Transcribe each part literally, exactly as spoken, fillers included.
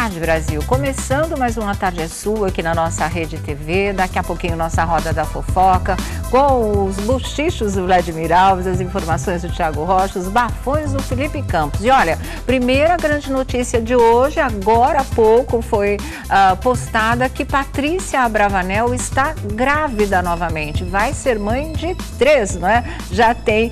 tarde, Brasil. Começando mais uma Tarde é Sua aqui na nossa Rede T V. Daqui a pouquinho nossa Roda da Fofoca, com os bochichos do Vladimir Alves, as informações do Thiago Rocha, os bafões do Felipe Campos. E olha, primeira grande notícia de hoje, agora há pouco foi uh, postada que Patrícia Abravanel está grávida novamente. Vai ser mãe de três, não é? Já tem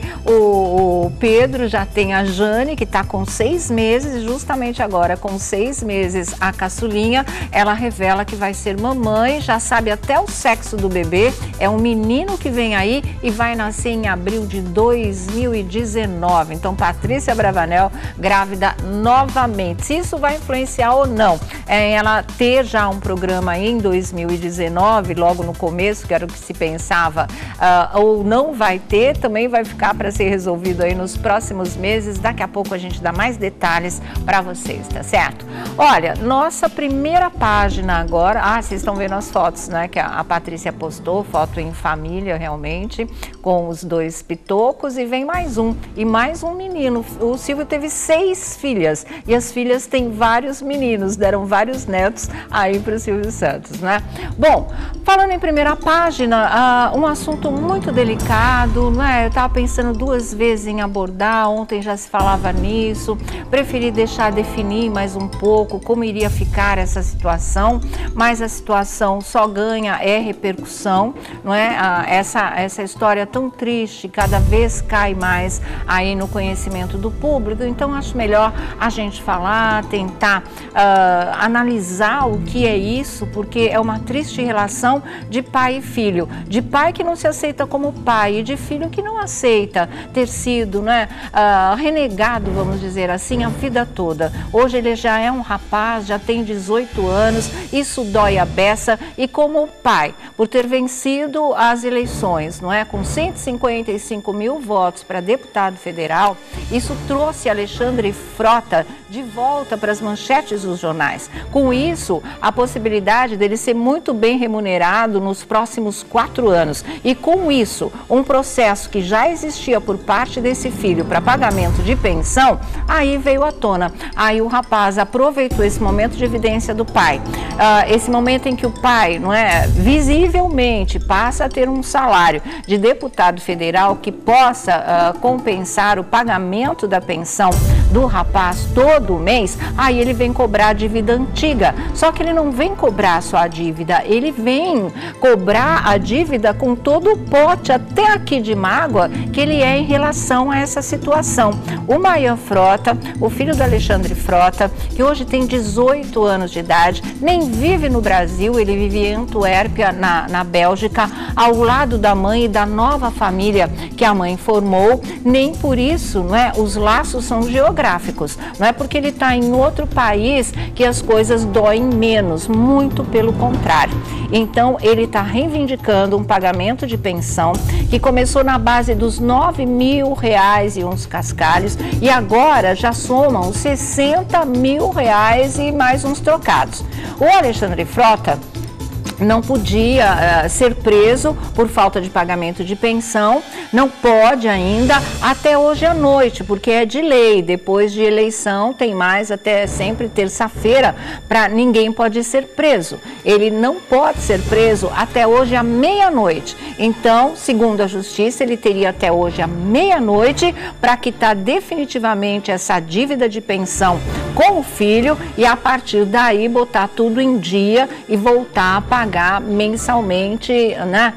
o, o Pedro, já tem a Jane, que está com seis meses, justamente agora com seis meses a caçulinha. Ela revela que vai ser mamãe, já sabe até o sexo do bebê. É um menino que vem aí e vai nascer em abril de dois mil e dezenove. Então, Patrícia Abravanel grávida novamente. Se isso vai influenciar ou não, é ela ter já um programa em dois mil e dezenove, logo no começo, que era o que se pensava, uh, ou não vai ter, também vai ficar para ser resolvido aí nos próximos meses. Daqui a pouco a gente dá mais detalhes para vocês, tá certo? Olha, nossa primeira página agora, ah, vocês estão vendo as fotos, né, que a, a Patrícia postou, foto em família realmente, com os dois pitocos, e vem mais um, e mais um menino. O Silvio teve seis filhas, e as filhas têm vários meninos, deram vários netos aí para o Silvio Santos, né? Bom, falando em primeira página, uh, um assunto muito delicado, né? Eu estava pensando duas vezes em abordar, ontem já se falava nisso, preferi deixar definir mais um pouco como iria ficar essa situação, mas a situação só ganha é repercussão, não é? Uh, essa, essa história tão triste, cada vez cai mais aí no conhecimento do público, então acho melhor a gente falar, tentar uh, analisar o que é isso, porque é uma triste relação de pai e filho, de pai que não se aceita como pai e de filho que não aceita ter sido, né, uh, renegado, vamos dizer assim, a vida toda. Hoje ele já é um rapaz, já tem dezoito anos, isso dói a beça, e como pai, por ter vencido as eleições, não é, com cento e cinquenta e cinco mil votos para deputado federal, isso trouxe Alexandre Frota de volta para as manchetes dos jornais. Com isso, a possibilidade dele ser muito bem remunerado nos próximos quatro anos. E com isso, um processo que já existia por parte desse filho para pagamento de pensão, aí veio à tona. Aí o rapaz aproveitou esse momento de evidência do pai. Uh, esse momento em que o pai, não é, visivelmente passa a ter um salário de deputado federal que possa uh, compensar o pagamento da pensão do rapaz todo mês, aí ele vem cobrar a dívida antiga. Só que ele não vem cobrar só a dívida, ele vem cobrar a dívida com todo o pote, até aqui de mágoa, que ele é em relação a essa situação. O Mayan Frota, o filho do Alexandre Frota, que hoje tem dezoito anos de idade, nem vive no Brasil, ele vive em Antuérpia, na, na Bélgica, ao lado da mãe e da nova família que a mãe formou. Nem por isso, não é, os laços são geográficos, não é porque ele está em outro país que as coisas doem menos, muito pelo contrário. Então ele está reivindicando um pagamento de pensão que começou na base dos nove mil reais e uns cascalhos e agora já somam sessenta mil reais e mais uns trocados. O Alexandre Frota não podia uh, ser preso por falta de pagamento de pensão, não pode ainda até hoje à noite, porque é de lei, depois de eleição tem mais até sempre terça-feira, para ninguém pode ser preso. Ele não pode ser preso até hoje à meia-noite. Então, segundo a justiça, ele teria até hoje à meia-noite para quitar definitivamente essa dívida de pensão com o filho e a partir daí botar tudo em dia e voltar a pagar mensalmente, né,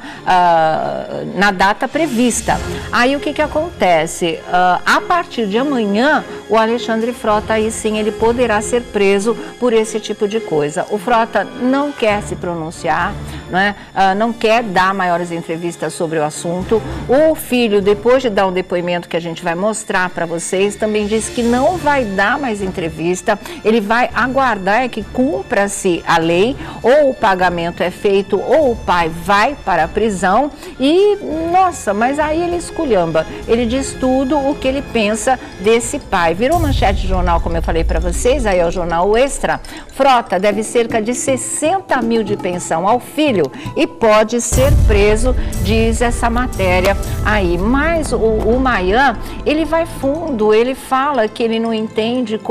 uh, na data prevista. Aí o que que acontece? Uh, a partir de amanhã, o Alexandre Frota, aí sim, ele poderá ser preso por esse tipo de coisa. O Frota não quer se pronunciar, né, uh, não quer dar maiores entrevistas sobre o assunto. O filho, depois de dar um depoimento que a gente vai mostrar para vocês, também disse que não vai dar mais entrevista, ele vai aguardar que cumpra-se a lei, ou o pagamento é feito ou o pai vai para a prisão e, nossa, mas aí ele esculhamba, ele diz tudo o que ele pensa desse pai. Virou manchete de jornal, como eu falei para vocês, aí é o jornal Extra. Frota deve cerca de sessenta mil de pensão ao filho e pode ser preso, diz essa matéria aí. Mas o, o Mayan, ele vai fundo, ele fala que ele não entende como esse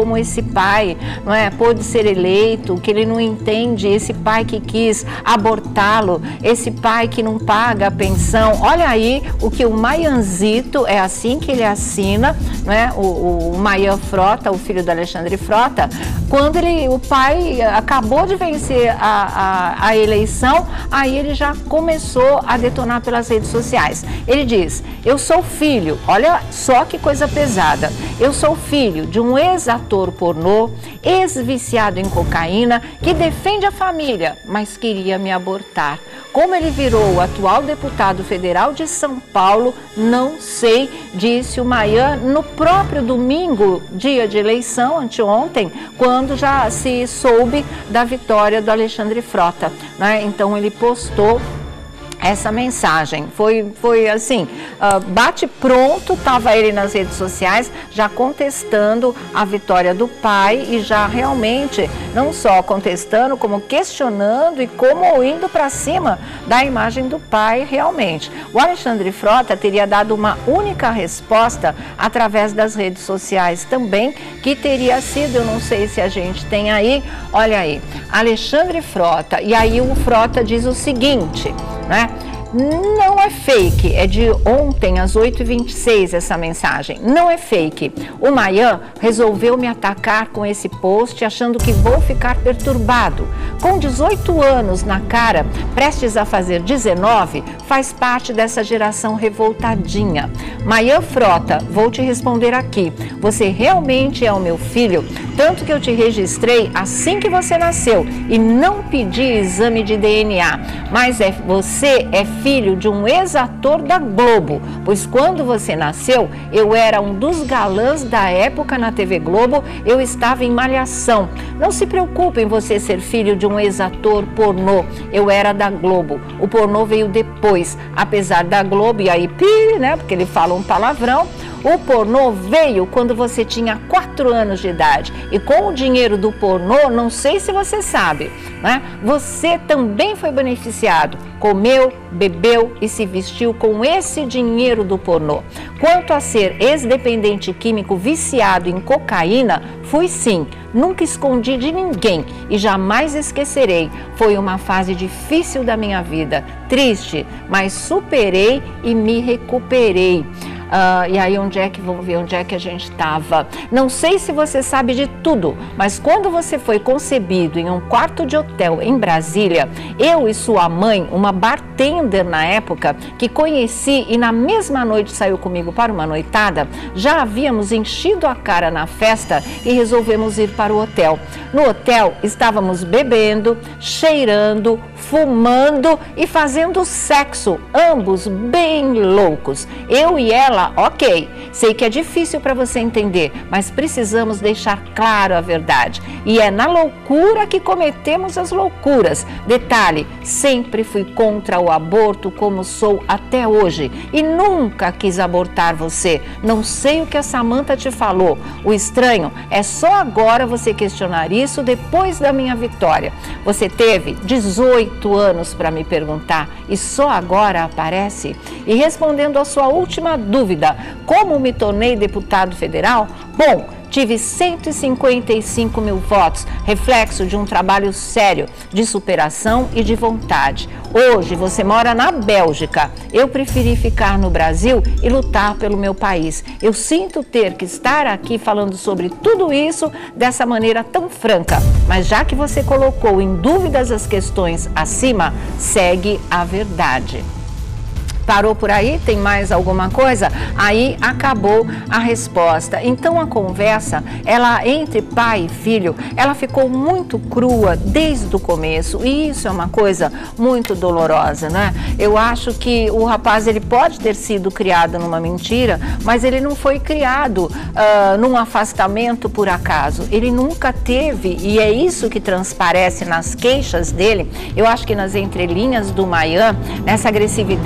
pai, não é, pôde ser eleito, que ele não entende, esse pai que quis abortá-lo, esse pai que não paga a pensão. Olha aí o que o Maianzito, é assim que ele assina, né, o, o Maian Frota, o filho do Alexandre Frota, quando ele, o pai acabou de vencer a, a, a eleição, aí ele já começou a detonar pelas redes sociais. Ele diz: eu sou filho, olha só que coisa pesada, eu sou filho de um ex-ator pornô, ex-viciado em cocaína, que defende a família, mas queria me abortar. Como ele virou o atual deputado federal de São Paulo, não sei, disse o Maian no próprio domingo, dia de eleição, anteontem, quando já se soube da vitória do Alexandre Frota, né? Então ele postou essa mensagem. Foi, foi assim, uh, bate pronto, estava ele nas redes sociais já contestando a vitória do pai e já realmente não só contestando, como questionando e como indo para cima da imagem do pai realmente. O Alexandre Frota teria dado uma única resposta através das redes sociais também, que teria sido, eu não sei se a gente tem aí, olha aí, Alexandre Frota, e aí o Frota diz o seguinte, né? Não é fake, é de ontem às oito e vinte e seis essa mensagem, não é fake. O Maian resolveu me atacar com esse post achando que vou ficar perturbado. Com dezoito anos na cara, prestes a fazer dezenove, faz parte dessa geração revoltadinha. Maian Frota, vou te responder aqui, você realmente é o meu filho, tanto que eu te registrei assim que você nasceu e não pedi exame de D N A, mas é, você é filho de um ex-ator da Globo, pois quando você nasceu, eu era um dos galãs da época na T V Globo, eu estava em Malhação. Não se preocupe em você ser filho de um ex-ator pornô, eu era da Globo, o pornô veio depois, apesar da Globo, e aí, pi, né, porque ele fala um palavrão, o pornô veio quando você tinha quatro anos de idade e com o dinheiro do pornô, não sei se você sabe, né? Você também foi beneficiado, comeu, bebeu e se vestiu com esse dinheiro do pornô. Quanto a ser ex-dependente químico viciado em cocaína, fui sim, nunca escondi de ninguém e jamais esquecerei. Foi uma fase difícil da minha vida, triste, mas superei e me recuperei. Uh, e aí onde é que, vamos ver onde é que a gente estava. Não sei se você sabe de tudo, mas quando você foi concebido em um quarto de hotel em Brasília, eu e sua mãe, uma bartender na época, que conheci e na mesma noite saiu comigo para uma noitada, já havíamos enchido a cara na festa e resolvemos ir para o hotel. No hotel estávamos bebendo, cheirando, fumando e fazendo sexo, ambos bem loucos. Eu e ela, ok, sei que é difícil para você entender, mas precisamos deixar claro a verdade. E é na loucura que cometemos as loucuras. Detalhe, sempre fui contra o aborto como sou até hoje e nunca quis abortar você. Não sei o que a Samantha te falou. O estranho é só agora você questionar isso depois da minha vitória. Você teve dezoito anos para me perguntar e só agora aparece? E respondendo a sua última dúvida, como me tornei deputado federal? Bom, tive cento e cinquenta e cinco mil votos, reflexo de um trabalho sério, de superação e de vontade. Hoje você mora na Bélgica, eu preferi ficar no Brasil e lutar pelo meu país. Eu sinto ter que estar aqui falando sobre tudo isso dessa maneira tão franca, mas já que você colocou em dúvidas as questões acima, segue a verdade. Parou por aí? Tem mais alguma coisa? Aí acabou a resposta. Então a conversa, ela entre pai e filho, ela ficou muito crua desde o começo e isso é uma coisa muito dolorosa, né? Eu acho que o rapaz, ele pode ter sido criado numa mentira, mas ele não foi criado uh, num afastamento por acaso. Ele nunca teve, e é isso que transparece nas queixas dele, eu acho que nas entrelinhas do Maian, nessa agressividade com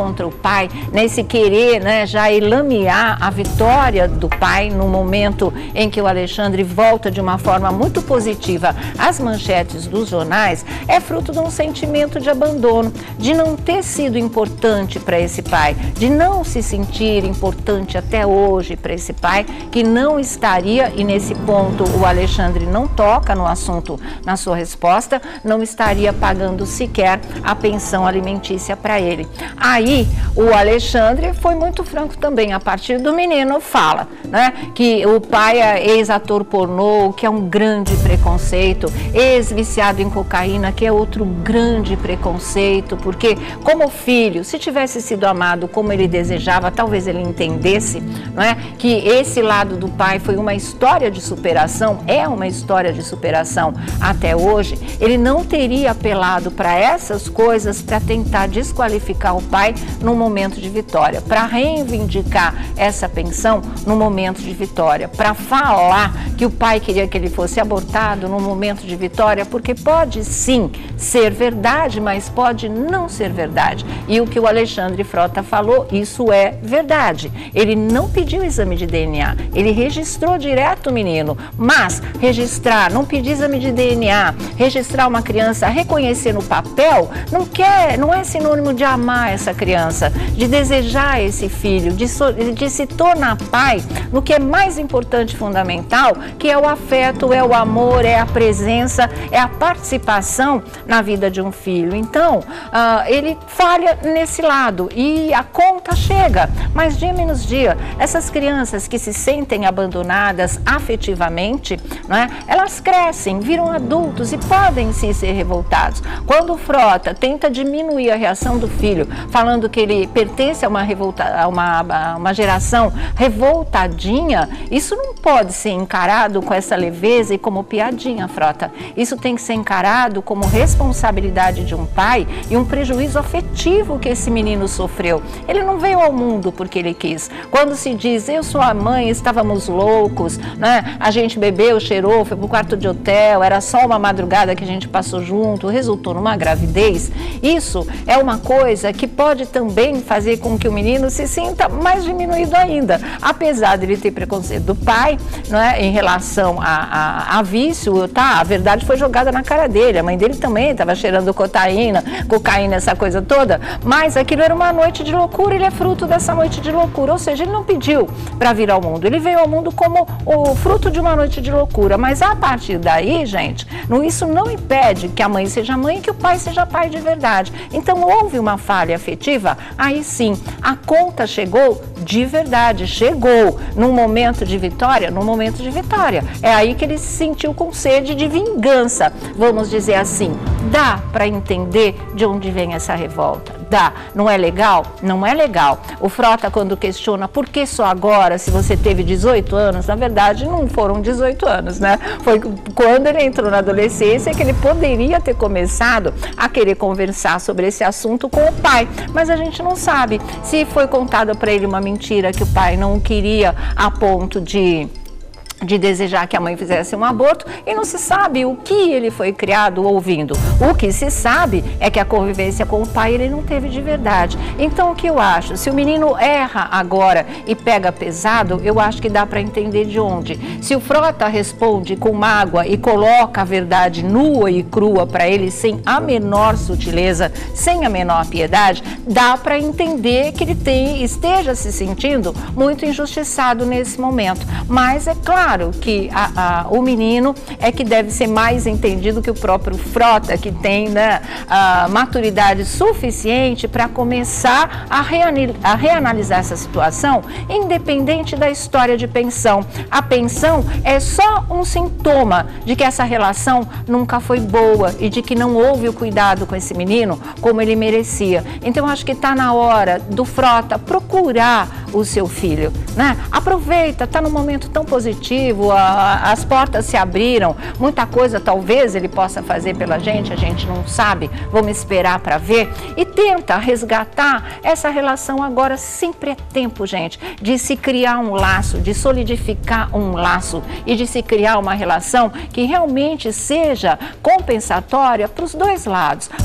contra o pai, nesse querer, né, já lamear a vitória do pai no momento em que o Alexandre volta de uma forma muito positiva às manchetes dos jornais, é fruto de um sentimento de abandono, de não ter sido importante para esse pai, de não se sentir importante até hoje para esse pai, que não estaria, e nesse ponto o Alexandre não toca no assunto na sua resposta, não estaria pagando sequer a pensão alimentícia para ele. Aí o Alexandre foi muito franco também, a partir do menino fala, né, que o pai é ex-ator pornô, que é um grande preconceito, ex-viciado em cocaína, que é outro grande preconceito, porque como filho, se tivesse sido amado como ele desejava, talvez ele entendesse, não é, que esse lado do pai foi uma história de superação, é uma história de superação até hoje, ele não teria apelado para essas coisas para tentar desqualificar o pai no momento de vitória, para reivindicar essa pensão no momento de vitória, para falar que o pai queria que ele fosse abortado no momento de vitória, porque pode sim ser verdade, mas pode não ser verdade. E o que o Alexandre Frota falou, isso é verdade. Ele não pediu exame de D N A, ele registrou direto o menino, mas registrar, não pedir exame de D N A, registrar uma criança, reconhecer no papel, não quer, não é sinônimo de amar essa criança, de desejar esse filho, de, so, de se tornar pai no que é mais importante e fundamental, que é o afeto, é o amor, é a presença, é a participação na vida de um filho. Então, uh, ele falha nesse lado e a conta chega, mas dia menos dia, essas crianças que se sentem abandonadas afetivamente, né, elas crescem, viram adultos e podem sim ser revoltados. Quando o Frota tenta diminuir a reação do filho, falando que ele pertence a uma, revolta, a uma, a uma geração revoltadinha, isso não pode ser encarado com essa leveza e como piadinha, Frota. Isso tem que ser encarado como responsabilidade de um pai e um prejuízo afetivo que esse menino sofreu. Ele não veio ao mundo porque ele quis. Quando se diz, eu sou a mãe, estávamos loucos, né? A gente bebeu, cheirou, foi pro quarto de hotel, era só uma madrugada que a gente passou junto, resultou numa gravidez. Isso é uma coisa que pode também fazer com que o menino se sinta mais diminuído ainda. Apesar de ele ter preconceito do pai, não é, em relação a, a, a vício, tá? A verdade foi jogada na cara dele. A mãe dele também estava cheirando cocaína, cocaína, essa coisa toda. Mas aquilo era uma noite de loucura, ele é fruto dessa noite de loucura. Ou seja, ele não pediu para vir ao mundo. Ele veio ao mundo como o fruto de uma noite de loucura. Mas a partir daí, gente, não, isso não impede que a mãe seja mãe e que o pai seja pai de verdade. Então, houve uma falha afetiva, aí sim, a conta chegou de verdade, chegou num momento de vitória, num momento de vitória. É aí que ele se sentiu com sede de vingança, vamos dizer assim. Dá para entender de onde vem essa revolta. Dá. Não é legal? Não é legal. O Frota, quando questiona por que só agora, se você teve dezoito anos, na verdade não foram dezoito anos, né? Foi quando ele entrou na adolescência que ele poderia ter começado a querer conversar sobre esse assunto com o pai. Mas a gente não sabe se foi contada para ele uma mentira que o pai não queria a ponto de... de desejar que a mãe fizesse um aborto, e não se sabe o que ele foi criado ouvindo. O que se sabe é que a convivência com o pai ele não teve de verdade. Então o que eu acho? Se o menino erra agora e pega pesado, eu acho que dá para entender de onde. Se o Frota responde com mágoa e coloca a verdade nua e crua para ele sem a menor sutileza, sem a menor piedade, dá para entender que ele tem, esteja se sentindo muito injustiçado nesse momento. Mas é claro Claro que a, a, o menino é que deve ser mais entendido que o próprio Frota, que tem, né, a maturidade suficiente para começar a, a reanalisar essa situação, independente da história de pensão. A pensão é só um sintoma de que essa relação nunca foi boa e de que não houve o cuidado com esse menino como ele merecia. Então, acho que está na hora do Frota procurar o seu filho, né? Aproveita, está num momento tão positivo, a, as portas se abriram, muita coisa talvez ele possa fazer pela gente, a gente não sabe, vamos esperar para ver, e tenta resgatar essa relação agora. Sempre é tempo, gente, de se criar um laço, de solidificar um laço e de se criar uma relação que realmente seja compensatória para os dois lados,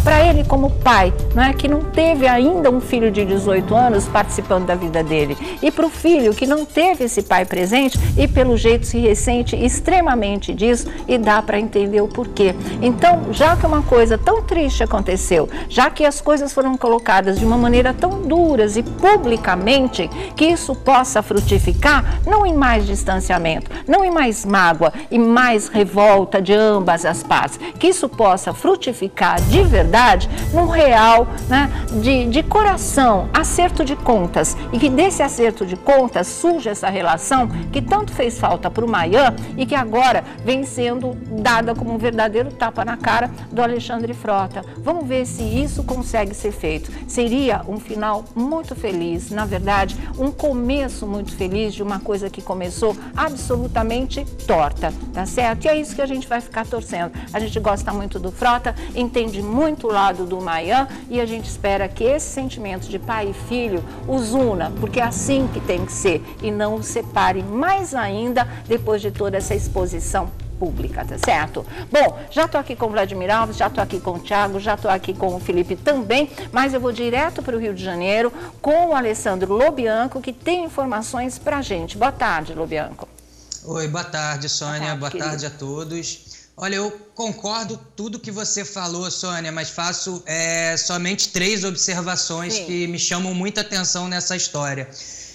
para ele como pai, não é, que não teve ainda um filho de dezoito anos participando da vida dele, e para o filho que não teve esse pai presente e pelo jeito se ressente extremamente disso, e dá para entender o porquê. Então, já que uma coisa tão triste aconteceu, já que as coisas foram colocadas de uma maneira tão duras e publicamente, que isso possa frutificar não em mais distanciamento, não em mais mágoa e mais revolta de ambas as partes, que isso possa frutificar de verdade num real, né, de, de coração, acerto de contas, e que desse acerto de contas surja essa relação que tanto fez falta para o Mayan e que agora vem sendo dada como um verdadeiro tapa na cara do Alexandre Frota. Vamos ver se isso consegue ser feito. Seria um final muito feliz, na verdade, um começo muito feliz de uma coisa que começou absolutamente torta, tá certo? E é isso que a gente vai ficar torcendo. A gente gosta muito do Frota, entende muito o lado do Mayan e a gente espera que esse sentimento de pai e filho os una, porque é assim que tem que ser, e não os separe mais ainda depois de toda essa exposição pública, tá certo? Bom, já tô aqui com o Vladimir Alves, já tô aqui com o Thiago, já tô aqui com o Felipe também, mas eu vou direto para o Rio de Janeiro com o Alessandro Lobianco, que tem informações pra gente. Boa tarde, Lobianco. Oi, boa tarde, Sônia, boa tarde, boa tarde a todos. Olha, eu concordo tudo que você falou, Sônia, mas faço é, somente três observações Sim. que me chamam muita atenção nessa história.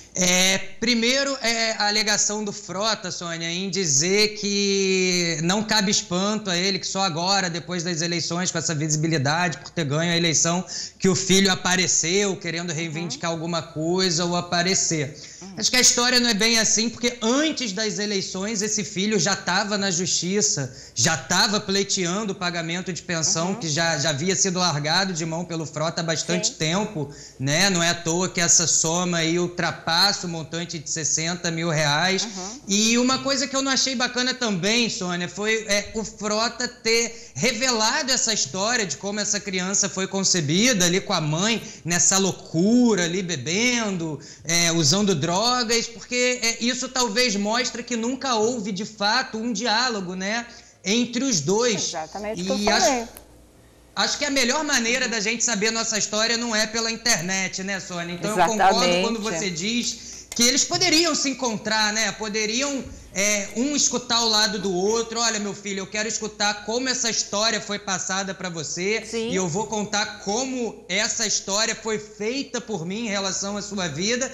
É, primeiro, é a alegação do Frota, Sônia, em dizer que não cabe espanto a ele, que só agora, depois das eleições, com essa visibilidade, por ter ganho a eleição, que o filho apareceu, querendo reivindicar uhum. alguma coisa ou aparecer. Uhum. Acho que a história não é bem assim, porque antes das eleições, esse filho já estava na justiça, já estava pleiteando o pagamento de pensão, uhum. que já, já havia sido largado de mão pelo Frota há bastante Sim. tempo, né? Não é à toa que essa soma aí ultrapassa o montante de sessenta mil reais. Uhum. E uma coisa que eu não achei bacana também, Sônia, foi é, o Frota ter revelado essa história de como essa criança foi concebida ali com a mãe, nessa loucura ali, bebendo, é, usando drogas, porque é, isso talvez mostra que nunca houve, de fato, um diálogo, né, entre os dois. Exatamente o que eu falei. Acho, acho que a melhor maneira da gente saber nossa história não é pela internet, né, Sônia? Então Exatamente. Eu concordo quando você diz que eles poderiam se encontrar, né? Poderiam é, um escutar o lado do outro. Olha, meu filho, eu quero escutar como essa história foi passada para você. Sim. E eu vou contar como essa história foi feita por mim em relação à sua vida.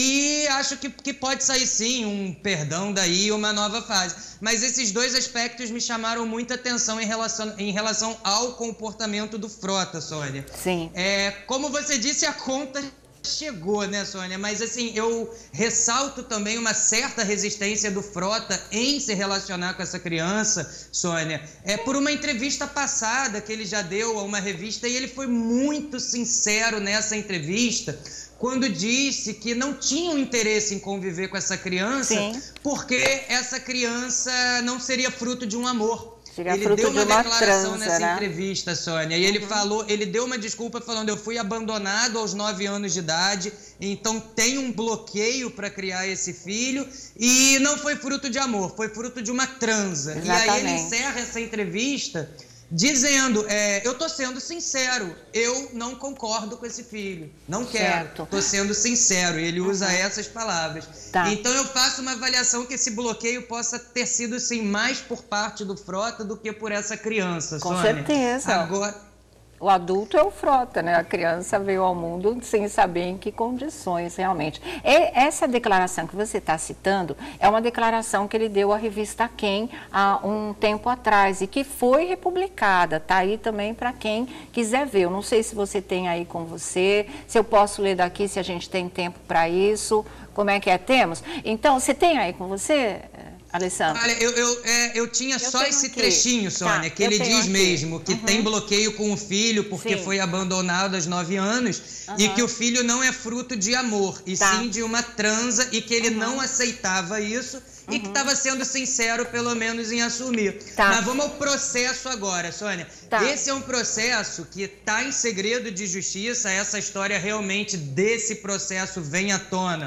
E acho que, que pode sair sim um perdão daí, uma nova fase. Mas esses dois aspectos me chamaram muita atenção em relação, em relação ao comportamento do Frota, Sônia. Sim. É, como você disse, a conta chegou, né, Sônia? Mas, assim, eu ressalto também uma certa resistência do Frota em se relacionar com essa criança, Sônia, é por uma entrevista passada que ele já deu a uma revista, e ele foi muito sincero nessa entrevista, quando disse que não tinha um interesse em conviver com essa criança, Sim. porque essa criança não seria fruto de um amor. Ele deu uma, uma declaração transa, nessa né? entrevista, Sônia, e ele uhum. falou, ele deu uma desculpa falando: eu fui abandonado aos nove anos de idade, então tem um bloqueio para criar esse filho, e não foi fruto de amor, foi fruto de uma transa. Exatamente. E aí ele encerra essa entrevista dizendo, é, eu tô sendo sincero, eu não concordo com esse filho, não quero, certo. Tô sendo sincero, e ele usa uhum. essas palavras. Tá. Então eu faço uma avaliação que esse bloqueio possa ter sido, sim, mais por parte do Frota do que por essa criança, Com Sônia. certeza. Agora... O adulto é o Frota, né? A criança veio ao mundo sem saber em que condições realmente. E essa declaração que você está citando é uma declaração que ele deu à revista Quem há um tempo atrás e que foi republicada. Está aí também para quem quiser ver. Eu não sei se você tem aí com você, se eu posso ler daqui, se a gente tem tempo para isso. Como é que é? Temos? Então, você tem aí com você, Alessandro? Olha, eu, eu, é, eu tinha eu só esse aqui. trechinho, Sônia, tá, que ele diz aqui. mesmo que uhum. tem bloqueio com o filho porque sim. foi abandonado aos nove anos uhum. e que o filho não é fruto de amor, e tá. sim de uma transa, e que ele uhum. não aceitava isso uhum. e que estava sendo sincero, pelo menos, em assumir. Tá. Mas vamos ao processo agora, Sônia. Tá. Esse é um processo que está em segredo de justiça, essa história realmente desse processo vem à tona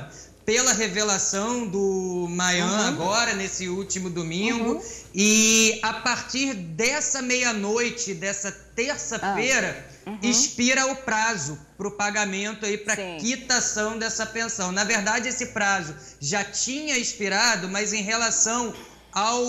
pela revelação do Mayan uhum. agora, nesse último domingo. Uhum. E a partir dessa meia-noite, dessa terça-feira, ah. uhum. expira o prazo para o pagamento aí, para quitação dessa pensão. Na verdade, esse prazo já tinha expirado, mas em relação ao,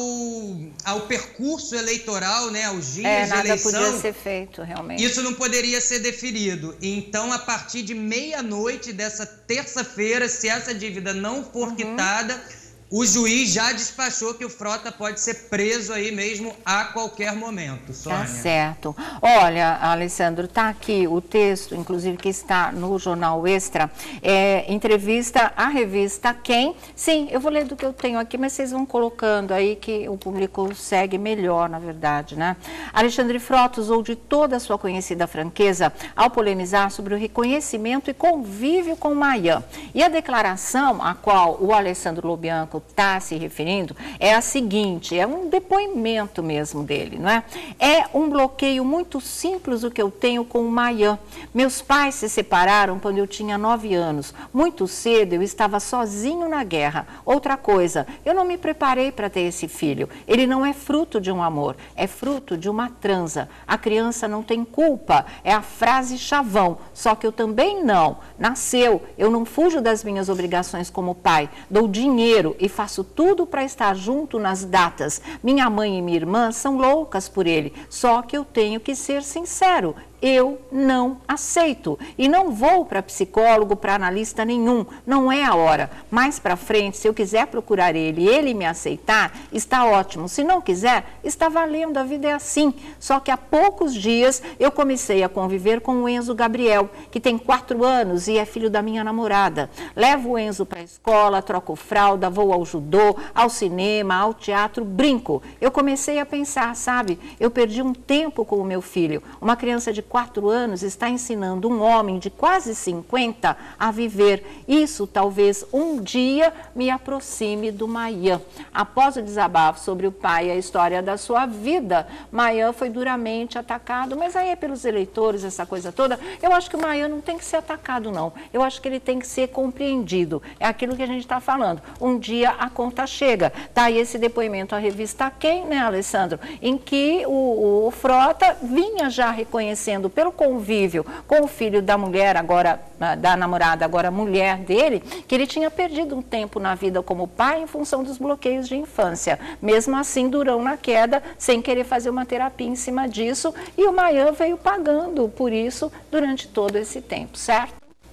ao percurso eleitoral, né, aos dias é, de nada eleição, podia ser feito, realmente. Isso não poderia ser deferido. Então, a partir de meia-noite dessa terça-feira, se essa dívida não for uhum. quitada, o juiz já despachou que o Frota pode ser preso aí mesmo a qualquer momento, Sônia. Tá certo. Olha, Alessandro, tá aqui o texto, inclusive, que está no Jornal Extra, é, entrevista à revista Quem. Sim, eu vou ler do que eu tenho aqui, mas vocês vão colocando aí que o público segue melhor, na verdade, né? Alexandre Frota usou de toda a sua conhecida franqueza ao polemizar sobre o reconhecimento e convívio com Mayan. E a declaração a qual o Alessandro Lobianco está se referindo é a seguinte, é um depoimento mesmo dele, não é? É um bloqueio muito simples o que eu tenho com o Mayan. Meus pais se separaram quando eu tinha nove anos. Muito cedo eu estava sozinho na guerra. Outra coisa, eu não me preparei para ter esse filho. Ele não é fruto de um amor, é fruto de uma transa. A criança não tem culpa, é a frase chavão, só que eu também não. Nasceu, eu não fujo das minhas obrigações como pai, dou dinheiro e faço tudo para estar junto nas datas. Minha mãe e minha irmã são loucas por ele, só que eu tenho que ser sincero. Eu não aceito e não vou para psicólogo, para analista nenhum, não é a hora. Mais para frente, se eu quiser procurar ele e ele me aceitar, está ótimo. Se não quiser, está valendo, a vida é assim. Só que há poucos dias eu comecei a conviver com o Enzo Gabriel, que tem quatro anos e é filho da minha namorada. Levo o Enzo para a escola, troco fralda, vou ao judô, ao cinema, ao teatro, brinco. Eu comecei a pensar, sabe, eu perdi um tempo com o meu filho, uma criança de quatro anos está ensinando um homem de quase cinquenta a viver. Isso talvez um dia me aproxime do Mayan. Após o desabafo sobre o pai e a história da sua vida, Mayan foi duramente atacado, mas aí é pelos eleitores, essa coisa toda. Eu acho que o Mayan não tem que ser atacado, não. Eu acho que ele tem que ser compreendido. É aquilo que a gente está falando. Um dia a conta chega. Tá aí esse depoimento à revista Quem, né, Alessandro? Em que o, o Frota vinha já reconhecendo pelo convívio com o filho da mulher, agora da namorada, agora mulher dele, que ele tinha perdido um tempo na vida como pai em função dos bloqueios de infância. Mesmo assim, durão na queda, sem querer fazer uma terapia em cima disso, e o Mayan veio pagando por isso durante todo esse tempo, certo?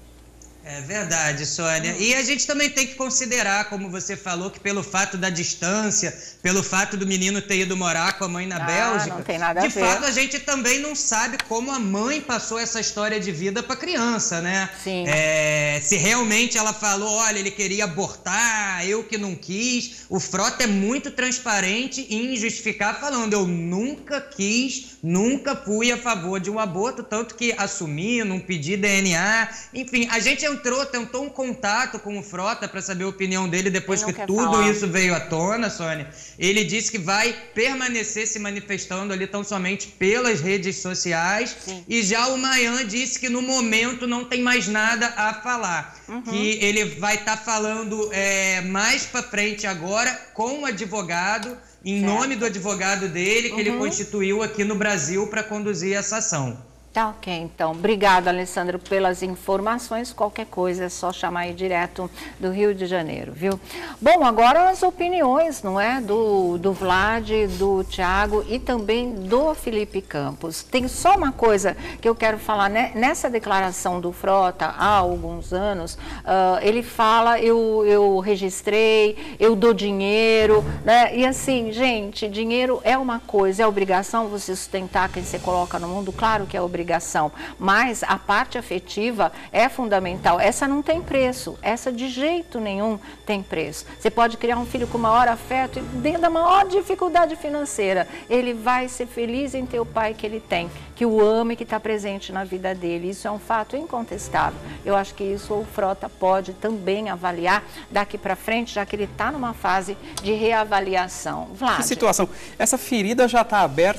É verdade, Sônia. E a gente também tem que considerar, como você falou, que pelo fato da distância, pelo fato do menino ter ido morar com a mãe na ah, Bélgica, não tem nada de a ver. fato a gente também não sabe como a mãe passou essa história de vida para a criança, né? Sim. É, se realmente ela falou, olha, ele queria abortar, eu que não quis. O Frota é muito transparente em justificar falando, eu nunca quis, nunca fui a favor de um aborto, tanto que assumi, não pedi D N A, enfim, a gente é entrou, tentou um contato com o Frota para saber a opinião dele depois que tudo falar. isso veio à tona, Sônia. Ele disse que vai permanecer se manifestando ali tão somente pelas redes sociais. Sim. E já o Mayan disse que no momento não tem mais nada a falar. Uhum. Que ele vai estar tá falando é, mais para frente agora com o advogado, em certo. nome do advogado dele, que uhum. ele constituiu aqui no Brasil para conduzir essa ação. Tá ok, então. Obrigada, Alessandro, pelas informações. Qualquer coisa é só chamar aí direto do Rio de Janeiro, viu? Bom, agora as opiniões, não é? Do, do Vlad, do Thiago e também do Felipe Campos. Tem só uma coisa que eu quero falar, né? Nessa declaração do Frota, há alguns anos, uh, ele fala, eu, eu registrei, eu dou dinheiro, né? E assim, gente, dinheiro é uma coisa, é obrigação você sustentar quem você coloca no mundo, claro que é obrigação. Mas a parte afetiva é fundamental. Essa não tem preço, essa de jeito nenhum tem preço. Você pode criar um filho com maior afeto e dentro da maior dificuldade financeira, ele vai ser feliz em ter o pai que ele tem, que o ama e que está presente na vida dele. Isso é um fato incontestável. Eu acho que isso o Frota pode também avaliar daqui para frente, já que ele está numa fase de reavaliação. Vlad. Que situação. Essa ferida já está aberta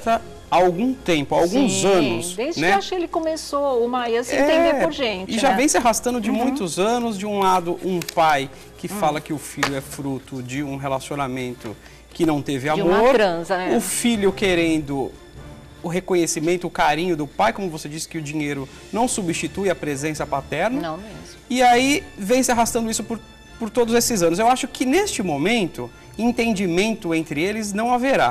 há algum tempo, há alguns Sim, anos. Desde né? que eu acho que ele começou, o Maia, se entender é, por gente. E já né? vem se arrastando de uhum. muitos anos. De um lado, um pai que uhum. fala que o filho é fruto de um relacionamento que não teve amor. De uma transa, né? O filho querendo o reconhecimento, o carinho do pai, como você disse que o dinheiro não substitui a presença paterna. Não mesmo. E aí vem se arrastando isso por, por todos esses anos. Eu acho que neste momento, entendimento entre eles não haverá.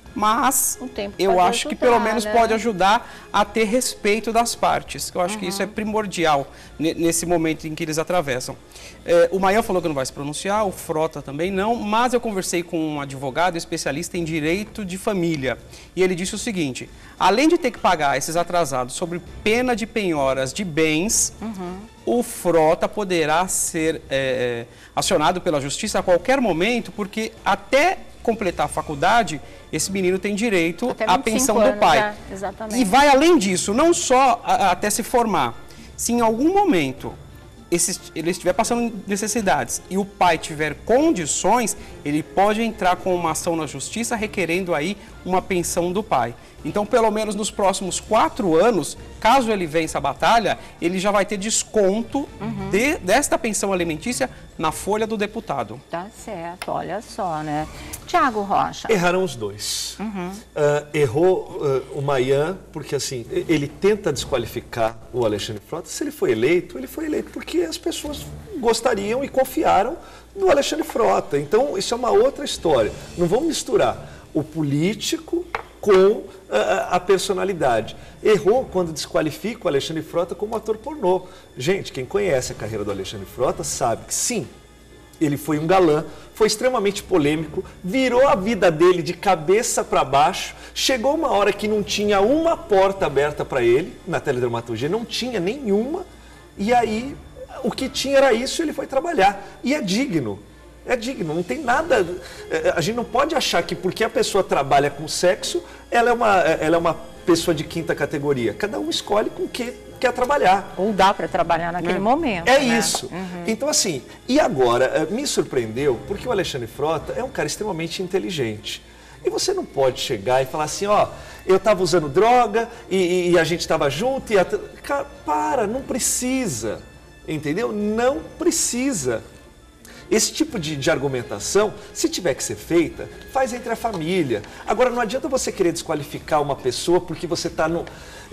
Mas eu acho ajudar, que pelo menos né? pode ajudar a ter respeito das partes. Eu acho uhum. que isso é primordial nesse momento em que eles atravessam. É, o Maia falou que não vai se pronunciar, o Frota também não, mas eu conversei com um advogado especialista em direito de família. E ele disse o seguinte: além de ter que pagar esses atrasados sobre pena de penhoras de bens, uhum. o Frota poderá ser é, acionado pela justiça a qualquer momento, porque até completar a faculdade, esse menino tem direito à pensão do pai. Já, exatamente. E vai além disso, não só a, a, até se formar. Se em algum momento esse, ele estiver passando necessidades e o pai tiver condições, ele pode entrar com uma ação na justiça requerendo aí uma pensão do pai. Então, pelo menos nos próximos quatro anos, caso ele vença a batalha, ele já vai ter desconto uhum. de, desta pensão alimentícia na folha do deputado. Tá certo, olha só, né? Tiago Rocha. Erraram os dois. Uhum. Uh, errou uh, o Maia, porque assim, ele tenta desqualificar o Alexandre Frota. Se ele foi eleito, ele foi eleito porque as pessoas gostariam e confiaram no Alexandre Frota. Então, isso é uma outra história. Não vamos misturar o político com a, a personalidade. Errou quando desqualifica o Alexandre Frota como ator pornô. Gente, quem conhece a carreira do Alexandre Frota sabe que sim, ele foi um galã, foi extremamente polêmico, virou a vida dele de cabeça para baixo, chegou uma hora que não tinha uma porta aberta para ele, na teledramaturgia não tinha nenhuma, e aí o que tinha era isso e ele foi trabalhar. E é digno. É digno, não tem nada. A gente não pode achar que porque a pessoa trabalha com sexo, ela é uma, ela é uma pessoa de quinta categoria. Cada um escolhe com o que quer trabalhar. Ou dá para trabalhar naquele é. momento. É né? isso. Uhum. Então, assim, e agora, me surpreendeu, porque o Alexandre Frota é um cara extremamente inteligente. E você não pode chegar e falar assim, ó, eu estava usando droga e, e a gente estava junto e... A... Cara, para, não precisa. Entendeu? Não precisa. Esse tipo de, de argumentação, se tiver que ser feita, faz entre a família. Agora, não adianta você querer desqualificar uma pessoa porque você está no...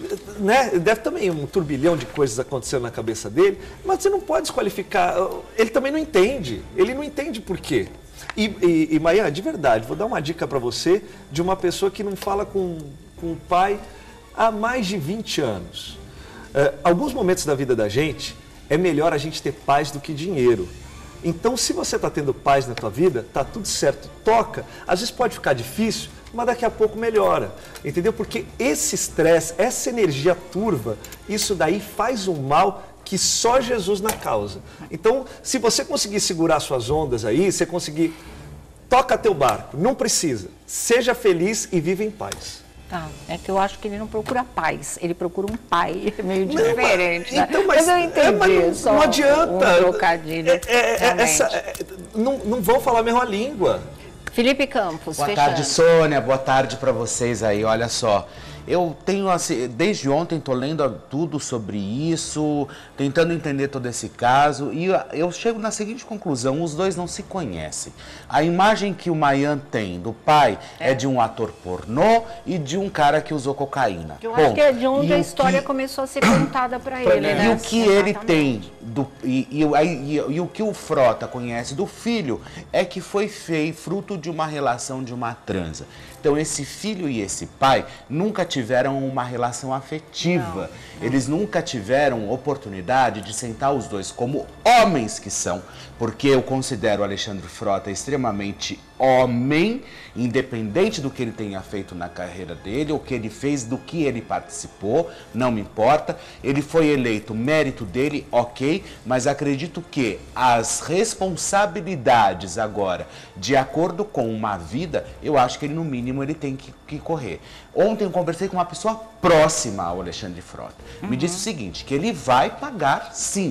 Né? Deve também um turbilhão de coisas acontecendo na cabeça dele, mas você não pode desqualificar. Ele também não entende. Ele não entende por quê. E, e, e Maia, de verdade, vou dar uma dica para você de uma pessoa que não fala com, com o pai há mais de vinte anos. Uh, alguns momentos da vida da gente, é melhor a gente ter paz do que dinheiro. Então, se você está tendo paz na tua vida, está tudo certo, toca. Às vezes pode ficar difícil, mas daqui a pouco melhora, entendeu? Porque esse estresse, essa energia turva, isso daí faz um mal que só Jesus na causa. Então, se você conseguir segurar suas ondas aí, você conseguir, toca teu barco, não precisa. Seja feliz e viva em paz. Tá, é que eu acho que ele não procura paz, ele procura um pai meio diferente, não, né? Então, mas, mas eu entendi, é, mas não, não adianta. Um trocadilho, é, é, essa, é, não, não vão falar a mesma língua. Felipe Campos, boa fechando. tarde, Sônia, boa tarde para vocês aí, olha só. Eu tenho, assim, desde ontem estou lendo tudo sobre isso, tentando entender todo esse caso, e eu chego na seguinte conclusão: os dois não se conhecem. A imagem que o Maia tem do pai é. é de um ator pornô e de um cara que usou cocaína. Eu Bom, acho que é de onde a história que... começou a ser contada para ele, né? E o que Exatamente. ele tem, do, e, e, e, e, e o que o Frota conhece do filho, é que foi feio, fruto de uma relação, de uma transa. Então, esse filho e esse pai nunca tiveram uma relação afetiva. Não, não. Eles nunca tiveram oportunidade de sentar os dois como homens que são, porque eu considero o Alexandre Frota extremamente homem, independente do que ele tenha feito na carreira dele, ou que ele fez, do que ele participou, não me importa. Ele foi eleito, mérito dele, ok, mas acredito que as responsabilidades agora, de acordo com uma vida, eu acho que ele, no mínimo, ele tem que, que correr. Ontem eu conversei com uma pessoa próxima ao Alexandre Frota. Uhum. Me disse o seguinte, que ele vai pagar, sim.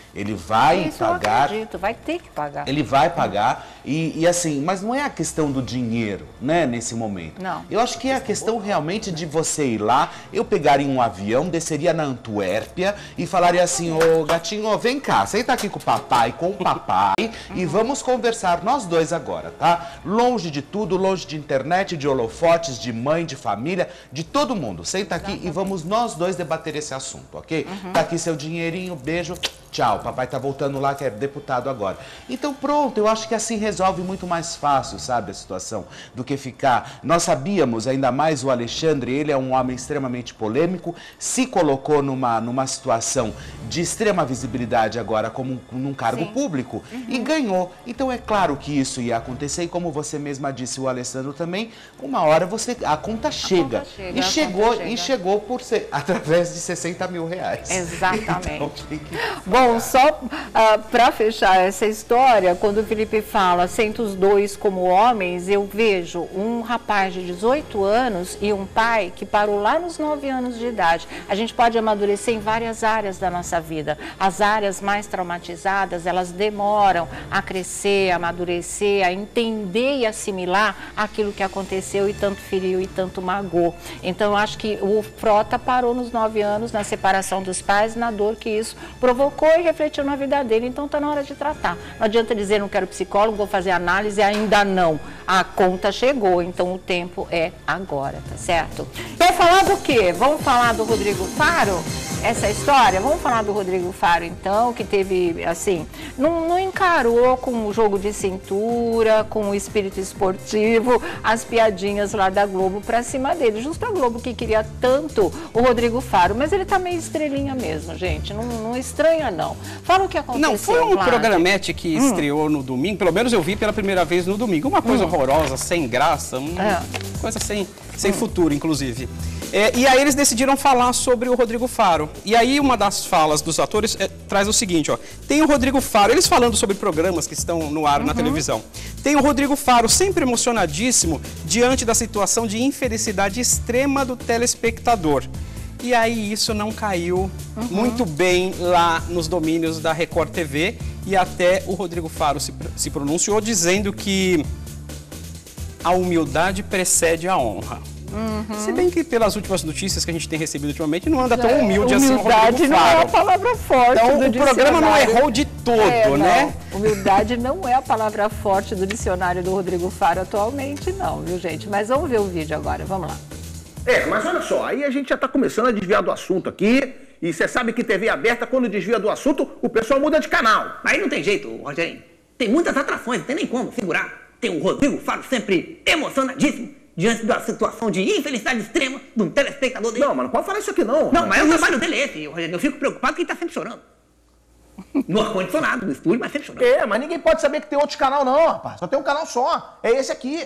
Ele vai Isso pagar. eu acredito, vai ter que pagar. Ele vai pagar e, e assim, mas não é a questão do dinheiro, né, nesse momento. Não. Eu acho que é a questão realmente de você ir lá, eu pegaria um avião, desceria na Antuérpia e falaria assim, ô gatinho, vem cá, senta aqui com o papai, com o papai e vamos conversar nós dois agora, tá? Longe de tudo, longe de internet, de holofotes, de mãe, de família, de todo mundo. Senta aqui e vamos nós dois debater esse assunto, ok? Uhum. Tá aqui seu dinheirinho, beijo, tchau. Papai tá voltando lá, que é deputado agora. Então pronto, eu acho que assim resolve muito mais fácil, sabe, a situação, do que ficar... Nós sabíamos, ainda mais o Alexandre, ele é um homem extremamente polêmico, se colocou numa, numa situação de extrema visibilidade agora como um, num cargo Sim. público uhum. e ganhou. Então é claro que isso ia acontecer e como você mesma disse, o Alessandro também, uma hora você, a conta chega. A conta chega e, chegou, chega. e chegou por ser, através de sessenta mil reais. Exatamente. Então, que... Bom, só uh, para fechar essa história, quando o Felipe fala, senta os dois como homens, eu vejo um rapaz de dezoito anos e um pai que parou lá nos nove anos de idade. A gente pode amadurecer em várias áreas da nossa vida. As áreas mais traumatizadas, elas demoram a crescer, a amadurecer, a entender e assimilar aquilo que aconteceu e tanto feriu e tanto magoou. Então, eu acho que o Frota parou nos nove anos na separação dos pais, na dor que isso provocou e refletiu na vida dele. Então, está na hora de tratar. Não adianta dizer, não quero psicólogo, vou fazer análise, ainda não. A conta chegou, então o tempo é agora, tá certo? Quer falar do quê? Vamos falar do Rodrigo Faro? Essa história? Vamos falar do Rodrigo Faro, então, que teve, assim, não, não encarou com o jogo de cintura, com o espírito esportivo, as piadinhas lá da Globo pra cima dele. Justo a Globo que queria tanto o Rodrigo Faro, mas ele tá meio estrelinha mesmo, gente. Não, não estranha, não. Fala o que aconteceu. Não, foi um Vlad. programete que hum. estreou no domingo, pelo menos eu vi pela primeira vez no domingo. Uma coisa hum. horrorosa, sem graça, uma é. coisa sem, sem hum. futuro, inclusive. É, e aí eles decidiram falar sobre o Rodrigo Faro. E aí uma das falas dos atores é, traz o seguinte, ó. Tem o Rodrigo Faro, eles falando sobre programas que estão no ar uhum. na televisão. Tem o Rodrigo Faro sempre emocionadíssimo diante da situação de infelicidade extrema do telespectador. E aí isso não caiu uhum. muito bem lá nos domínios da Record T V. E até o Rodrigo Faro se, se pronunciou dizendo que a humildade precede a honra. Uhum. Se bem que pelas últimas notícias que a gente tem recebido ultimamente, não anda tão humilde é, assim o Rodrigo Faro. Humildade não é a palavra forte então, do o programa não errou de todo, é, né? Não. Humildade não é a palavra forte do dicionário do Rodrigo Faro atualmente, não, viu, gente? Mas vamos ver o vídeo agora, vamos lá. É, mas olha só, aí a gente já está começando a desviar do assunto aqui, e você sabe que T V aberta, quando desvia do assunto, o pessoal muda de canal. Aí não tem jeito, Rogerinho. Tem muitas atrações, não tem nem como segurar. Tem o Rodrigo Faro sempre emocionadíssimo, diante da situação de infelicidade extrema de um telespectador dele. Não, mas não pode falar isso aqui não. Não, mas é o trabalho dele esse, Rogério. Eu fico preocupado que ele tá sempre chorando. No ar-condicionado, no estúdio, mas sempre chorando. É, mas ninguém pode saber que tem outros canal não, rapaz. Só tem um canal só. É esse aqui.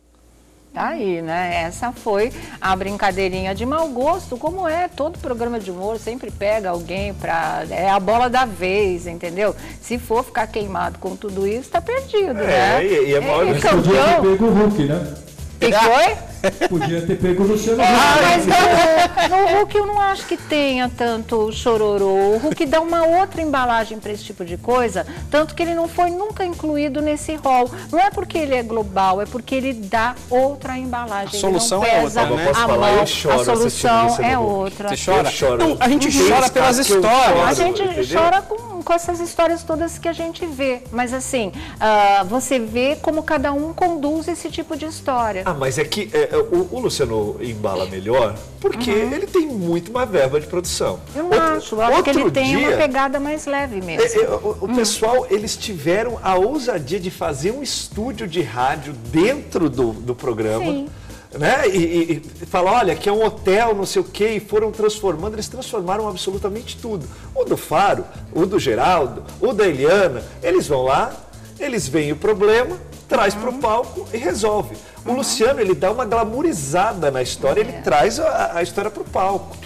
Tá aí, né? Essa foi a brincadeirinha de mau gosto, como é todo programa de humor, sempre pega alguém pra... É a bola da vez, entendeu? Se for ficar queimado com tudo isso, tá perdido, é, né? E, e é maior... É, campeão... Podia ter pego o Hulk, né? E foi? Podia ter pego o Luciano Huck. Ah, mas no, no Hulk eu não acho que tenha tanto chororô. O Hulk dá uma outra embalagem para esse tipo de coisa, tanto que ele não foi nunca incluído nesse rol. Não é porque ele é global, é porque ele dá outra embalagem. A solução é outra, né? A, falar, mão, eu choro a solução é outra. Você chora? Choro. Não, a gente Uhum. chora pelas histórias. A gente entendeu? chora com, com essas histórias todas que a gente vê. Mas assim, uh, você vê como cada um conduz esse tipo de história. Ah, mas é que é, o, o Luciano embala melhor porque uhum. ele tem muito mais verba de produção. Eu outro, acho, eu acho que ele tem dia, uma pegada mais leve mesmo. É, é, o o hum. pessoal, eles tiveram a ousadia de fazer um estúdio de rádio dentro do, do programa. Sim. Né? E, e, e falar, olha, aqui é um hotel, não sei o quê, e foram transformando, eles transformaram absolutamente tudo. O do Faro, o do Geraldo, o da Eliana, eles vão lá, eles veem o problema, traz uhum. para o palco e resolve. O uhum. Luciano, ele dá uma glamourizada na história, é. ele traz a, a história para o palco.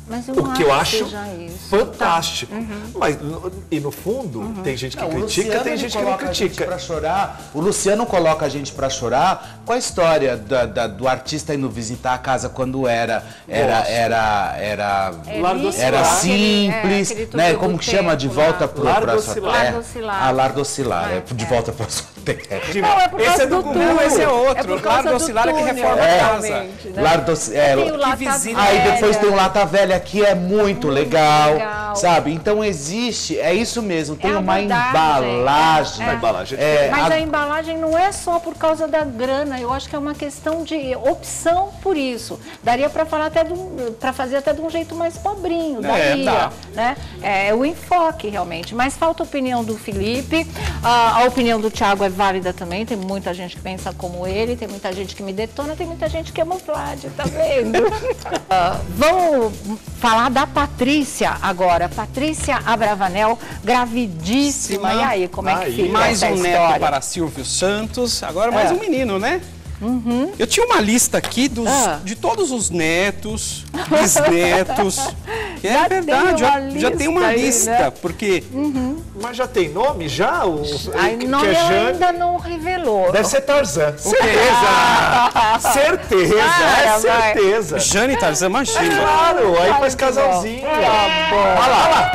Mas eu o não que eu acho acho que seja isso. fantástico. Tá. Uhum. Mas, no, e no fundo, uhum. tem gente que não, critica, tem gente que não critica. Pra chorar. O Luciano coloca a gente pra chorar com a história da, da, do artista indo visitar a casa quando era era era era, é era simples, é, né? Como que chama? De volta pro Largo Oscilar. A Largo Oscilar, é, de volta pra sua terra. Não, é por esse é do Google, esse é outro. É Largo Oscilar é que reforma é, a casa. Né? Largo, é, que visita. Aí depois tem o Lata Velha, que é muito, muito legal, legal, sabe? Então existe, é isso mesmo, tem é uma embalagem. É, é. A embalagem é, Mas a... a embalagem não é só por causa da grana, eu acho que é uma questão de opção por isso. Daria para falar até para fazer até de um jeito mais pobrinho, daria, é, tá. né? É o enfoque realmente. Mas falta a opinião do Felipe, a, a opinião do Thiago é válida também, tem muita gente que pensa como ele, tem muita gente que me detona, tem muita gente que ama o Flávio, tá vendo? uh, vamos falar da Patrícia agora. Patrícia Abravanel, gravidíssima. Sim. E aí, como é que fica mais essa um história? Neto para Silvio Santos, agora mais é. um menino, né? Uhum. Eu tinha uma lista aqui dos, ah. de todos os netos, bisnetos. Que é verdade, já, já tem uma aí, lista, né? porque... Uhum. Mas já tem nome já? O, Ai, que, nome que é ela ainda não revelou. Deve ser Tarzan. Certeza! certeza, ah, é certeza. Vai. Jane Tarzan, imagina. Claro, aí faz casalzinho. Tá bom. Olha lá, olha lá.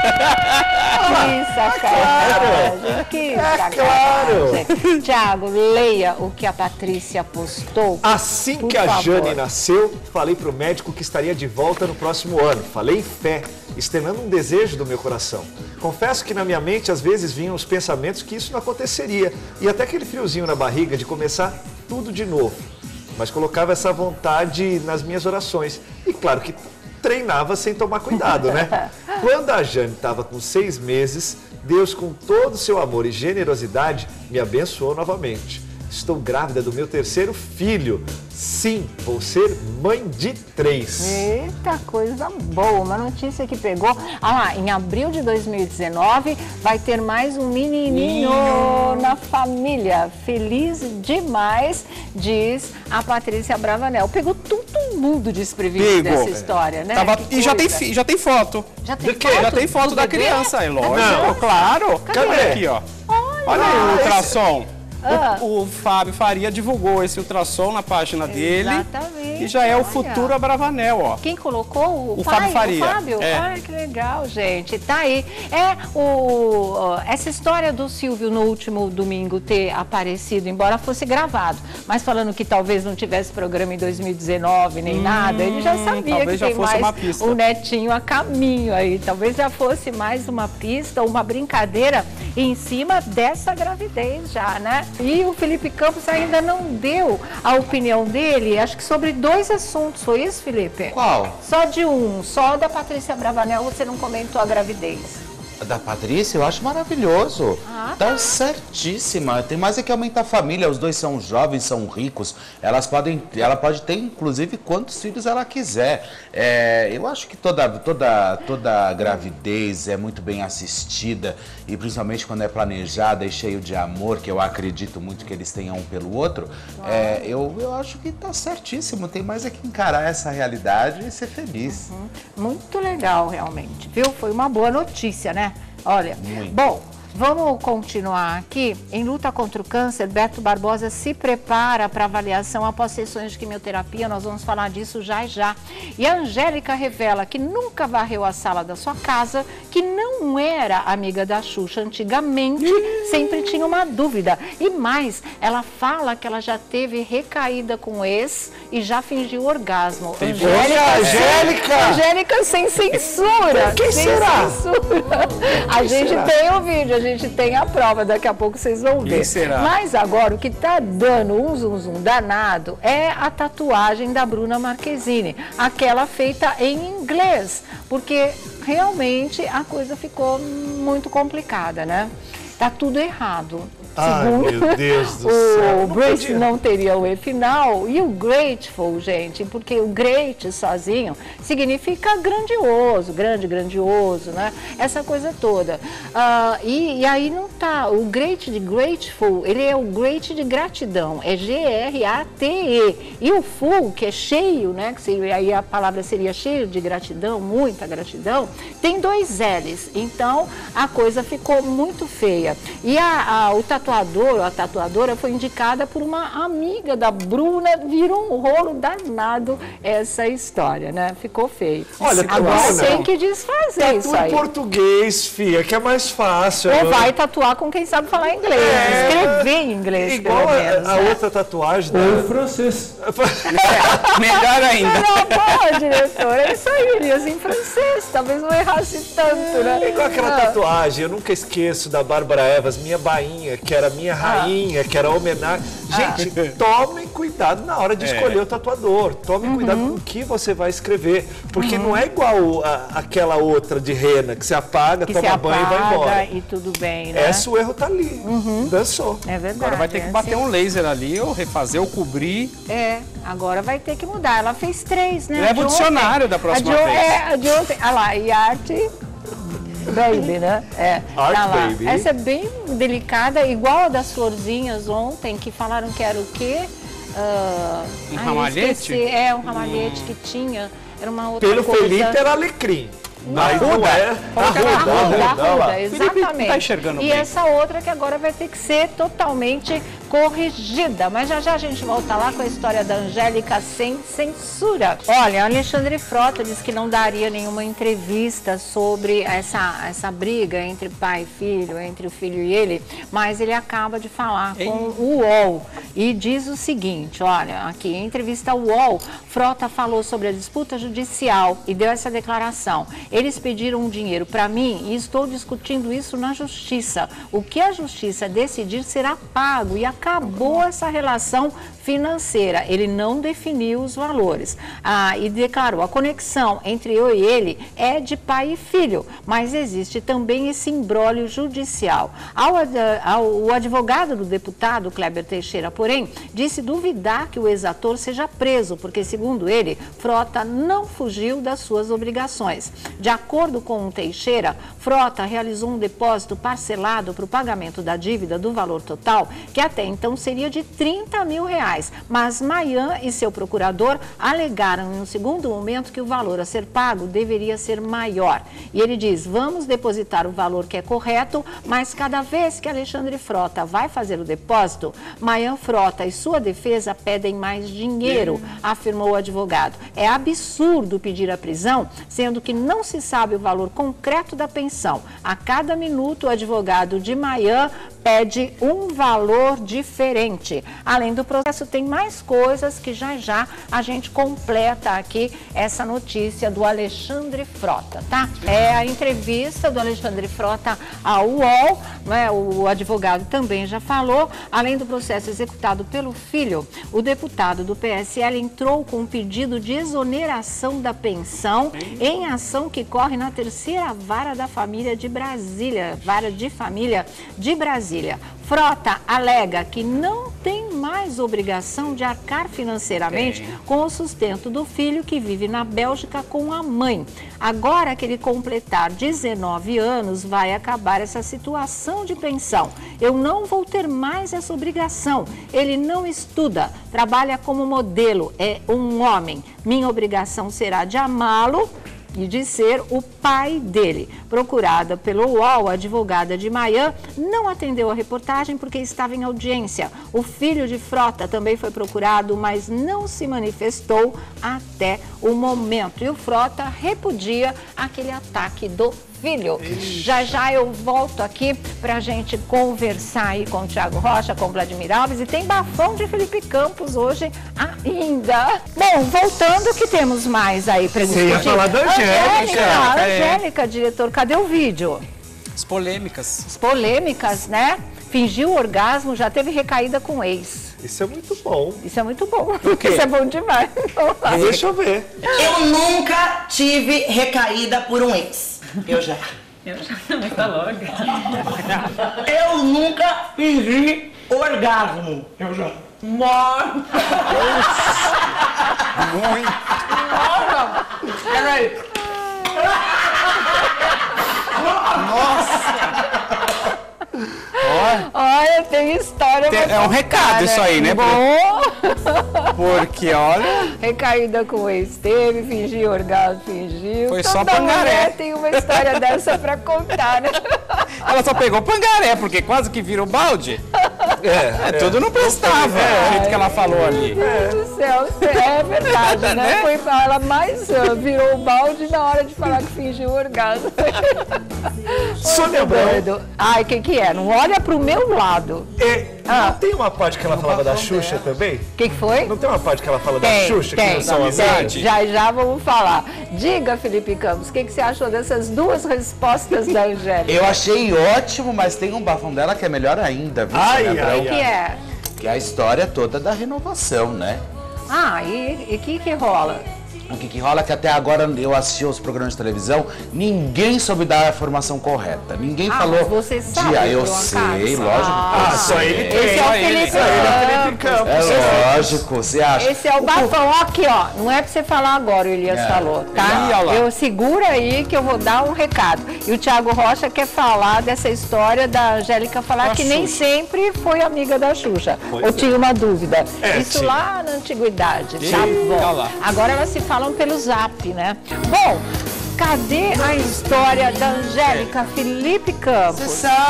Que sacanagem, que sacanagem. Claro. Tiago, leia o que a Patrícia postou. Assim que a favor. Jane nasceu, falei para o médico que estaria de volta no próximo ano. Falei em fé, externando um desejo do meu coração. Confesso que na minha mente às vezes vinham os pensamentos que isso não aconteceria. E até aquele friozinho na barriga de começar tudo de novo. Mas colocava essa vontade nas minhas orações. E claro que treinava sem tomar cuidado, né? Quando a Jane estava com seis meses, Deus, com todo o seu amor e generosidade, me abençoou novamente. Estou grávida do meu terceiro filho. Sim, vou ser mãe de três. Eita, coisa boa. Uma notícia que pegou. Ah lá, em abril de dois mil e dezenove vai ter mais um menininho Ninho. na família. Feliz demais, diz a Patrícia Abravanel. Pegou todo mundo desprevenido dessa história, né? Tava, e já tem, já tem foto. Já tem foto? foto? Já tem foto da bebê? criança, é lógico. Não, claro. Cadê? Olha aqui, ó. Olha, Olha aí o ultrassom. Ah. O, o Fábio Faria divulgou esse ultrassom na página dele. Exatamente. E já é o Olha. futuro Abravanel, ó. Quem colocou? O, o pai, Fábio Faria. O Fábio? É. Ai, que legal, gente. Tá aí. É o, essa história do Silvio no último domingo ter aparecido, embora fosse gravado, mas falando que talvez não tivesse programa em dois mil e dezenove nem hum, nada, ele já sabia que já tem fosse mais uma pista. um netinho a caminho aí. Talvez já fosse mais uma pista, uma brincadeira em cima dessa gravidez já, né? E o Felipe Campos ainda não deu a opinião dele, acho que sobre dois assuntos, foi isso, Felipe? Qual? Só de um, só da Patrícia Abravanel, você não comentou a gravidez. Da Patrícia, eu acho maravilhoso. Ah, tá. tá certíssima. Tem mais é que aumentar a família. Os dois são jovens, são ricos. Elas podem, ela pode ter, inclusive, quantos filhos ela quiser. É, eu acho que toda, toda, toda gravidez é muito bem assistida. E principalmente quando é planejada e cheio de amor, que eu acredito muito que eles tenham um pelo outro. É, eu, eu acho que tá certíssimo. Tem mais é que encarar essa realidade e ser feliz. Uhum. Muito legal, realmente. Viu? Foi uma boa notícia, né? Olha, Muito. Bom, vamos continuar aqui. Em luta contra o câncer, Beto Barbosa se prepara para avaliação após sessões de quimioterapia. Nós vamos falar disso já e já. E a Angélica revela que nunca varreu a sala da sua casa, que não era amiga da Xuxa antigamente, sempre tinha uma dúvida. E mais, ela fala que ela já teve recaída com o ex e já fingiu orgasmo. Angélica, Angélica! Angélica sem censura. Quem sem será? Censura. A Quem gente será? tem o vídeo, a gente tem a prova, daqui a pouco vocês vão ver. Quem será? Mas agora, o que tá dando um zum zum danado é a tatuagem da Bruna Marquezine, aquela feita em inglês, porque realmente a coisa ficou muito complicada, né? Tá tudo errado. Ai, segundo meu Deus do o céu. Brace Não, não teria o E final. E o grateful, gente, porque o great sozinho significa grandioso, grande, grandioso, né? Essa coisa toda. Uh, e, e aí não tá. O great de grateful, ele é o great de gratidão. É G R A T E. E o full, que é cheio, né? Que seria, aí a palavra seria cheio de gratidão, muita gratidão, tem dois L's. Então a coisa ficou muito feia. E a, a, o tatuador, a tatuadora, foi indicada por uma amiga da Bruna, virou um rolo danado essa história, né? Ficou feio. Olha, agora não. tem que desfazer Tatua isso aí. em português, filha, que é mais fácil. Ou agora. vai tatuar com quem sabe falar inglês, É, escrever em inglês, igual pelo menos. a, a né? outra tatuagem. Ou Da... francês. É, melhor ainda. Não, boa, diretor, é isso aí, Elias, em francês, talvez não errasse tanto, né? É igual aquela Ah. tatuagem, eu nunca esqueço da Bárbara Evas, minha bainha, que era minha rainha, que era homenagem. Gente, tomem cuidado na hora de É. escolher o tatuador. Tomem Uhum. cuidado com o que você vai escrever. Porque não é igual a, aquela outra de rena, que você apaga, Que toma se banho e vai apaga embora. e tudo bem, né? Esse o erro tá ali. Dançou. É verdade. Agora vai ter que é bater assim. um laser ali, ou refazer, ou cobrir. É, agora vai ter que mudar. Ela fez três, né? Leva A de o ontem- dicionário da próxima a de, vez. É, a de ontem. Olha lá, e arte baby, né? É, Art tá lá. baby. Essa é bem delicada, igual a das florzinhas ontem, que falaram que era o quê? Ah, Um ai, eu ramalhete? esqueci. É, um ramalhete que tinha. Era uma outra Pelo coisa. Felipe era alecrim. Mas não Arruda. é. Coloca na Arruda, Arruda, arruda, olha lá. Felipe exatamente. não tá enxergando e bem. essa outra que agora vai ter que ser totalmente corrigida. Mas já já a gente volta lá com a história da Angélica sem censura. Olha, Alexandre Frota disse que não daria nenhuma entrevista sobre essa, essa briga entre pai e filho, entre o filho e ele, mas ele acaba de falar Ei. com o U O L e diz o seguinte, olha, aqui em entrevista ao U O L, Frota falou sobre a disputa judicial e deu essa declaração. Eles pediram dinheiro para mim e estou discutindo isso na justiça. O que a justiça decidir será pago e acabou essa relação financeira. Ele não definiu os valores. Ah, e declarou, a conexão entre eu e ele é de pai e filho, mas existe também esse imbróglio judicial. Ao, ao, o advogado do deputado, Kleber Teixeira, porém, disse duvidar que o ex-ator seja preso, porque, segundo ele, Frota não fugiu das suas obrigações. De acordo com o Teixeira, Frota realizou um depósito parcelado para o pagamento da dívida do valor total, que até então seria de trinta mil reais. Mas Mayan e seu procurador alegaram em um segundo momento que o valor a ser pago deveria ser maior. E ele diz, vamos depositar o valor que é correto, mas cada vez que Alexandre Frota vai fazer o depósito, Mayan Frota e sua defesa pedem mais dinheiro, afirmou o advogado. É absurdo pedir a prisão, sendo que não se sabe o valor concreto da pensão. A cada minuto, o advogado de Mayan pede um valor diferente. Além do processo, tem mais coisas que já já a gente completa aqui essa notícia do Alexandre Frota, tá? É a entrevista do Alexandre Frota ao U O L, né? O advogado também já falou. Além do processo executado pelo filho, o deputado do P S L entrou com um pedido de exoneração da pensão em ação que corre na terceira vara da família de Brasília, vara de família de Brasília. Frota alega que não tem mais obrigação de arcar financeiramente Tem. com o sustento do filho que vive na Bélgica com a mãe. Agora que ele completar dezenove anos, vai acabar essa situação de pensão. Eu não vou ter mais essa obrigação. Ele não estuda, trabalha como modelo, é um homem. Minha obrigação será de amá-lo e de ser o pai dele. Procurada pelo U O L, a advogada de Mayan não atendeu a reportagem porque estava em audiência. O filho de Frota também foi procurado, mas não se manifestou até o momento. E o Frota repudia aquele ataque do filho. Já já eu volto aqui para a gente conversar aí com o Thiago Rocha, com o Vladimir Alves, e tem bafão de Felipe Campos hoje ainda. Bom, voltando, que temos mais aí para discutir? ia falar da Angélica. É. Angélica, diretor, cadê o vídeo? As polêmicas. As polêmicas, né? Fingiu orgasmo, já teve recaída com ex. Isso é muito bom. Isso é muito bom. quê? Isso é bom demais. Deixa eu ver. Eu nunca tive recaída por um ex. Eu já. Eu já não tá louca. Eu nunca fingi orgasmo. Eu já. Morro. Muito. Morro. Peraí. Nossa! Olha, tem história Tem- pra é um contar, recado isso aí, né? Bom. Porque, olha... Recaída com o ex teve, fingiu orgasmo, fingiu. Foi Toda só pangaré. mulher tem uma história dessa pra contar, né? Ela só pegou pangaré, porque quase que vira o balde. É, É, tudo não prestava, do jeito que ela falou ali. Meu Deus do céu, é verdade, né? Foi, ela mais uh, virou o balde na hora de falar que fingiu orgasmo. Sônia Abrão. Doido. Ai, o que que é? Não olha pro meu lado. É, Ah. Não tem uma parte que ela falava da Xuxa também? O que que foi? Não tem uma parte que ela fala da Tem, Xuxa, que tem, não são tem. amizade? Já já vamos falar. Diga, Felipe Campos, o que, que você achou dessas duas respostas da Angélica? Eu achei ótimo, mas tem um bafão dela que é melhor ainda, viu, Ai, Sônia ai, O que é? Que é a história toda da renovação, né? Ah, e o que que rola? O que, que rola é que até agora eu assisti os programas de televisão, ninguém soube dar a informação correta. Ninguém Ah, falou. mas você sabe, de, ah, eu por um sei, acaso? lógico. Ah, eu só sei. ele tem. Esse é o Só ele, Felipe só ele é Felipe Campos. Campos. É lógico, você acha? Esse é o bafão, ó, aqui, ó. Não é pra você falar agora, o Elias É. falou, tá? Ih, olha lá. Eu segura aí que eu vou dar um recado. E o Thiago Rocha quer falar dessa história da Angélica falar Da que nem Xuxa. sempre foi amiga da Xuxa. Pois Ou é. tinha uma dúvida. É, Isso tinha. lá na antiguidade, tá Ih, bom. olha lá. Agora elas se falam pelo zap, né? Bom, cadê a história da Angélica Felipe Você Campos?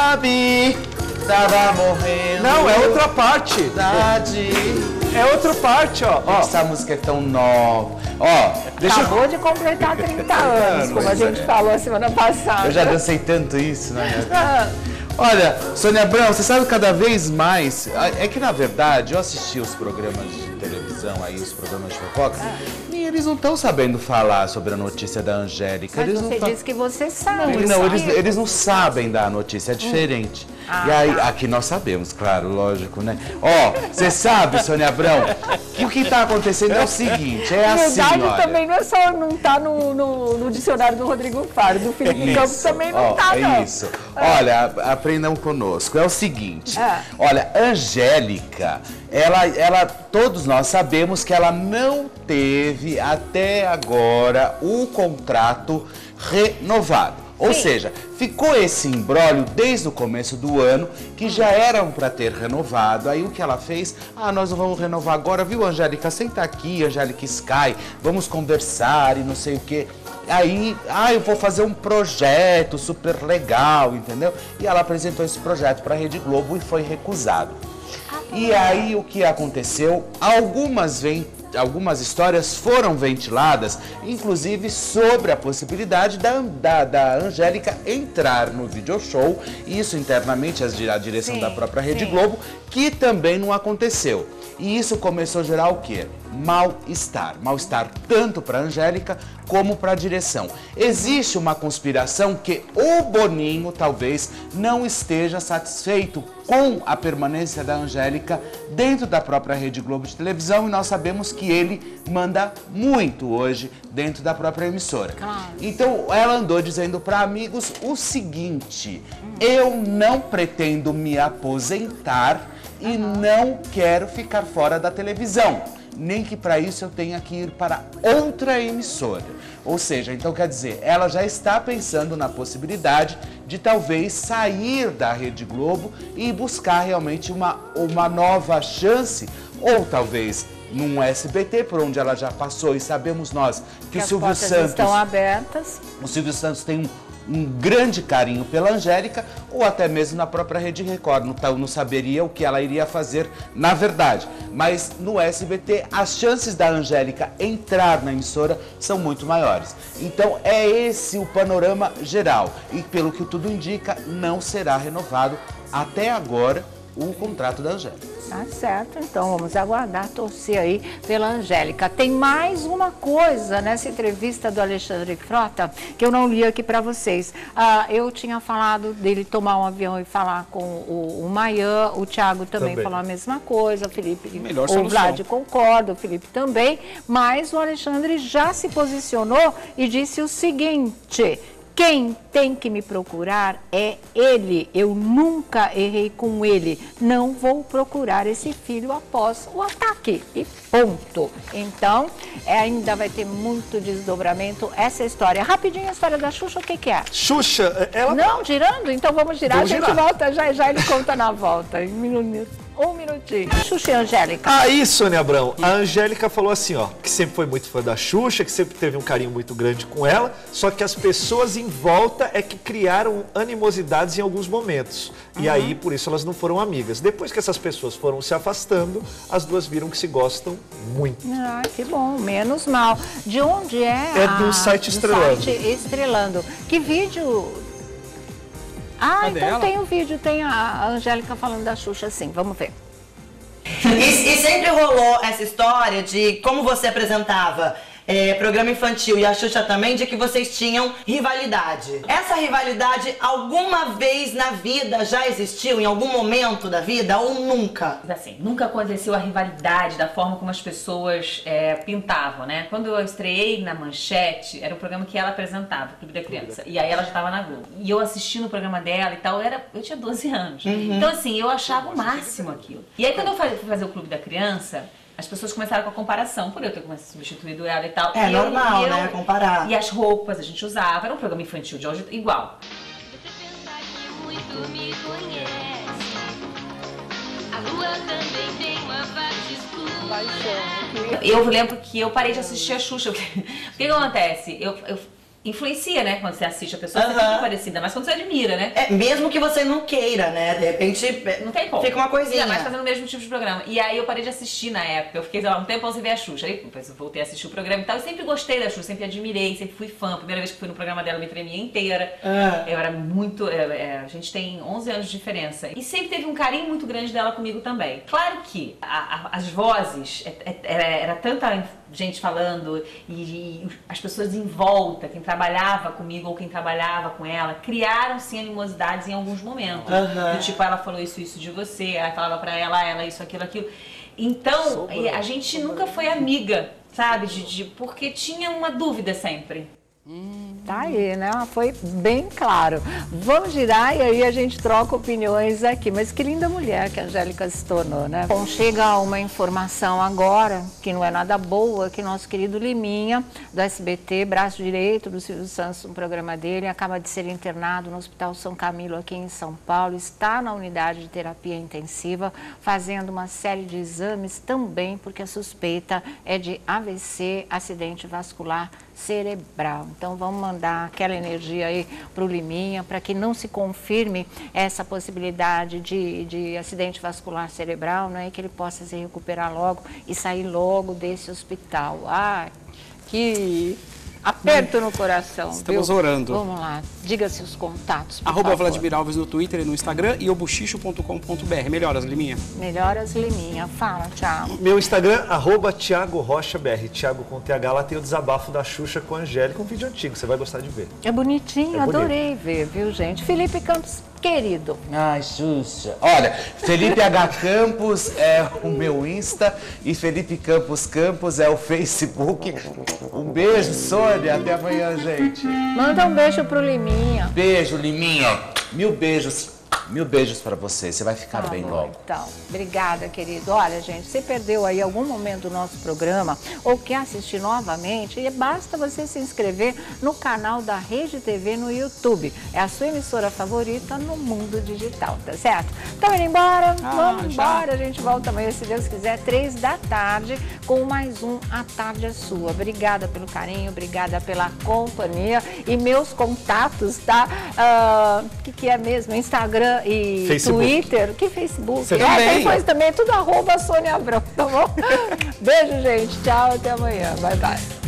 sabe, tava morrendo. Não, é outra parte. Verdade. É outra parte, ó. ó. Essa música é tão nova. Ó, deixa eu. Acabou de completar trinta anos, como a Pois gente é. falou a semana passada. Eu já dancei tanto isso, né? Ah, Olha, Sônia Abrão, você sabe cada vez mais. É que na verdade eu assisti os programas de televisão aí, os programas de fofoca, e eles não estão sabendo falar sobre a notícia da Angélica. mas Eles você não tá- disse que você sabe. Não, não, eles, eles não sabem dar a notícia, é diferente. Ah, e aí, tá. aqui nós sabemos, claro, lógico, né? Ó, você sabe, Sônia Abrão, que o que tá acontecendo é o seguinte, é assim, Verdade olha. também não é só, não tá no, no, no dicionário do Rodrigo Faro, do Felipe Campos Isso, também não ó, tá, é não. isso. Olha, a- aprendam conosco. É o seguinte. É. Olha, Angélica, ela, ela, todos nós sabemos que ela não teve até agora o contrato renovado. Ou Sim. seja, ficou esse imbróglio desde o começo do ano, que já eram para ter renovado. Aí o que ela fez? Ah, nós não vamos renovar agora, viu, Angélica? Senta aqui, Angélica Sky, vamos conversar e não sei o quê. Aí, ah, eu vou fazer um projeto super legal, entendeu? E ela apresentou esse projeto para a Rede Globo e foi recusado. E aí o que aconteceu? Algumas vem Algumas histórias foram ventiladas, inclusive sobre a possibilidade da, da, da Angélica entrar no video show, isso internamente a direção Sim, da própria Rede sim. Globo, que também não aconteceu. E isso começou a gerar o quê? Mal-estar. Mal-estar tanto para a Angélica como para a direção. Existe uma conspiração que o Boninho talvez não esteja satisfeito com a permanência da Angélica dentro da própria Rede Globo de televisão, e nós sabemos que ele manda muito hoje dentro da própria emissora. Claro. Então ela andou dizendo para amigos o seguinte: eu não pretendo me aposentar e não quero ficar fora da televisão, nem que para isso eu tenha que ir para outra emissora. Ou seja, então quer dizer, ela já está pensando na possibilidade de talvez sair da Rede Globo e buscar realmente uma, uma nova chance, ou talvez num S B T, por onde ela já passou, e sabemos nós que, Que o as Silvio portas Santos... estão abertas. O Silvio Santos tem um, um grande carinho pela Angélica, ou até mesmo na própria Rede Record. Não, tá- não saberia o que ela iria fazer na verdade. Mas no S B T, as chances da Angélica entrar na emissora são muito maiores. Então é esse o panorama geral. E pelo que tudo indica, não será renovado até agora o contrato da Angélica. Tá certo, então vamos aguardar, torcer aí pela Angélica. Tem mais uma coisa nessa entrevista do Alexandre Frota que eu não li aqui para vocês. Ah, eu tinha falado dele tomar um avião e falar com o, o Maian, o Thiago também, Também. falou a mesma coisa, o Felipe, Melhor o solução. Vlad concorda, o Felipe também, mas o Alexandre já se posicionou e disse o seguinte: Quem tem que me procurar é ele. Eu nunca errei com ele. Não vou procurar esse filho após o ataque. E ponto. Então, é, ainda vai ter muito desdobramento essa história. Rapidinho a história da Xuxa, o que que é? Xuxa, ela... Não, girando? Então vamos girar. Vamos a gente girar. volta já já, ele conta na volta. Em minuto. Um minutinho. Xuxa e Angélica. Aí, Sônia Abrão, a Angélica falou assim, ó, que sempre foi muito fã da Xuxa, que sempre teve um carinho muito grande com ela, só que as pessoas em volta é que criaram animosidades em alguns momentos. E uhum. aí, por isso, elas não foram amigas. Depois que essas pessoas foram se afastando, as duas viram que se gostam muito. Ah, que bom, menos mal. De onde é? É do a... site do Estrelando. Site Estrelando. Que vídeo... Ah, Cadê então ela? tem o vídeo, tem a Angélica falando da Xuxa, sim. Vamos ver. E, e sempre rolou essa história de como você apresentava é, programa infantil e a Xuxa também, de que vocês tinham rivalidade. Essa rivalidade alguma vez na vida já existiu, em algum momento da vida, ou nunca? Assim, nunca aconteceu a rivalidade da forma como as pessoas é, pintavam, né? Quando eu estreiei na Manchete, era um programa que ela apresentava, o Clube da Criança, e aí ela já estava na Globo. E eu assistindo o programa dela e tal, eu, era, eu tinha doze anos. Uhum. Então assim, eu achava o máximo aquilo. E aí quando eu fui fazer o Clube da Criança, as pessoas começaram com a comparação, por eu ter substituído ela e tal. É e normal, eu, né? Comparar. E as roupas a gente usava, era um programa infantil de hoje igual. Você pensa que muito me conhece. A lua também tem uma face escura. Eu lembro que eu parei de assistir a Xuxa. O que, o que acontece? Eu, eu influencia, né? Quando você assiste a pessoa, Uhum. você fica parecida, mas quando você admira, né? É, mesmo que você não queira, né? De repente, Não tem como. fica uma coisinha. Ainda mais fazendo o mesmo tipo de programa. E aí eu parei de assistir na época. Eu fiquei, sei lá, um tempo sem ver a Xuxa. Aí depois eu voltei a assistir o programa e tal. Eu sempre gostei da Xuxa, sempre admirei, sempre fui fã. A primeira vez que fui no programa dela, eu me tremia inteira. Ah. Eu era muito... É, é, a gente tem onze anos de diferença. E sempre teve um carinho muito grande dela comigo também. Claro que a, a, as vozes, é, é, era, era tanta gente falando e, e as pessoas em volta, quem trabalhava comigo ou quem trabalhava com ela, criaram sim animosidades em alguns momentos. Uhum. Do tipo, ela falou isso, isso de você, aí falava pra ela, ela isso, aquilo, aquilo. Então, a gente nunca foi amiga, sabe? De, de, porque tinha uma dúvida sempre. Hum, tá aí, né? Foi bem claro. Vamos girar e aí a gente troca opiniões aqui. Mas que linda mulher que a Angélica se tornou, né? Bom, chega uma informação agora, que não é nada boa, que nosso querido Liminha, do S B T, braço direito do Silvio Santos, no programa dele, acaba de ser internado no Hospital São Camilo, aqui em São Paulo, está na unidade de terapia intensiva, fazendo uma série de exames também, porque a suspeita é de A V C, acidente vascular cerebral. Então vamos mandar aquela energia aí para o Liminha, para que não se confirme essa possibilidade de, de acidente vascular cerebral, né, e que ele possa se recuperar logo e sair logo desse hospital. Ai, que aperto no coração. Estamos viu? orando. Vamos lá, diga seus contatos, por Arroba favor. Vladimir Alves no Twitter e no Instagram e obuchicho ponto com ponto br. Melhoras, Liminha. Melhoras, Liminha. Fala, Thiago. Meu Instagram, arroba Thiago Rocha B R. Thiago com T H, lá tem o desabafo da Xuxa com a Angélica, um vídeo antigo, você vai gostar de ver. É bonitinho, É bonito. adorei ver, viu, gente? Felipe Campos, querido. Ai, Xuxa. Olha, Felipe H. Campos é o meu Insta e Felipe Campos Campos é o Facebook. Um beijo, Sônia. Até amanhã, gente. Manda um beijo pro Liminha. Beijo, Liminha. Mil beijos. Mil beijos pra você. Você vai ficar Tá bem bom, logo. Então, obrigada, querido. Olha, gente, você perdeu aí algum momento do nosso programa ou quer assistir novamente, e basta você se inscrever no canal da Rede T V no YouTube. É a sua emissora favorita no mundo digital, tá certo? Então, indo embora, Ah, vamos já. embora. A gente volta amanhã, se Deus quiser, três da tarde, com mais um A Tarde é Sua. Obrigada pelo carinho, obrigada pela companhia. E meus contatos, tá? O uh, que, que é mesmo? Instagram e Facebook. Twitter, que Facebook? Você é, também. tem coisa também, é tudo arroba Sônia Abrão, tá bom? Beijo, gente. Tchau, até amanhã. Bye, bye.